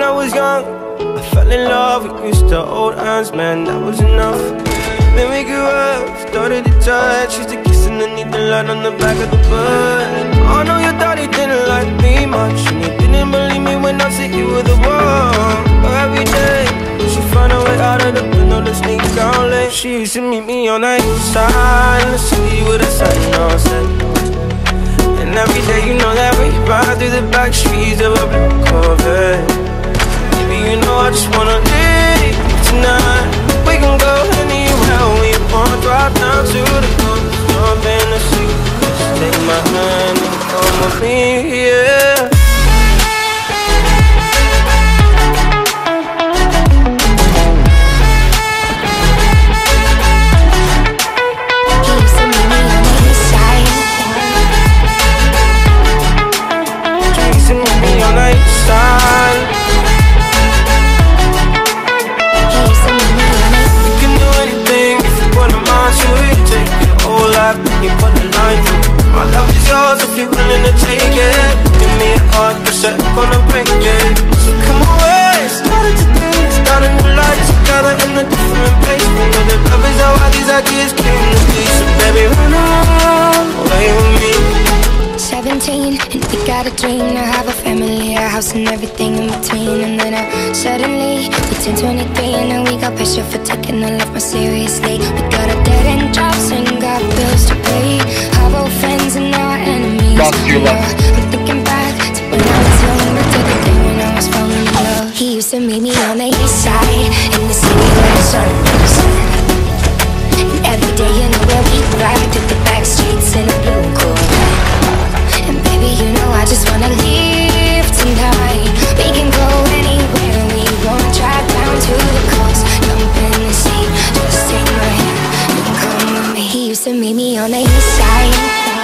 I was young, I fell in love. We used to hold hands, man, that was enough. Then we grew up, started to touch. Used to kiss underneath the light on the back of the bus. I know your daddy didn't like me much, and he didn't believe me when I said you were the one. But every day, she found a way out of the window to sneak out late. She used to meet me on the east side in the city with the sun on set. And every day, you know that we ride through the back streets of a blue Corvette. Baby, you know I just wanna live tonight. We can go anywhere we want, drive down to the coast, jump in the sea. Just take my hand and come with me, yeah. You put the line through. My love is yours if you're willing to take it. Give me a heart that's gonna break it. So come away, started today, starting new life together in a different place. We know that love is how all these ideas came to be. So baby, run away with me. 17 and we got a dream to have a family, a house and everything in between. And then suddenly we turned 23 and now we got pressure for taking our life more seriously. We got a dead end jobs and got bills to pay. Our old friends and our enemies. I'm thinking back to when I was young, but to the day when I was falling in love. He used to meet me on the east side in the city where the sun was set. And every day you know where we ride through the back streets in a blue Corvette. And baby, you know I just wanna live tonight. We can go anywhere we want, drive down to the coast, jump in the sea. Just take my hand and come with me. He used to meet me on the east side.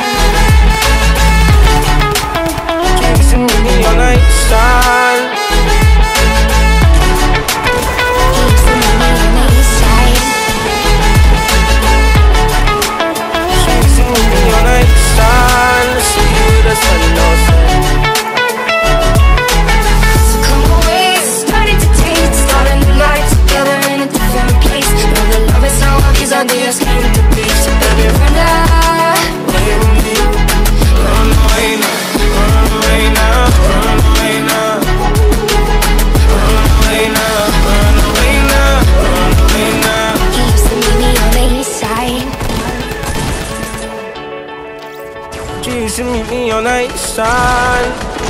He used to meet me on the east side. He used to meet me on the east side. She used to meet me on the east side. The sun knows it. So come away, starting to taste, starting the night together in a different place. Know that love is how all these ideas came to be. So baby, run away with me. Run away now, run away now, run away now. Run away now, run away now, run away now. He used to meet me on the east side. She used to meet me on the east side.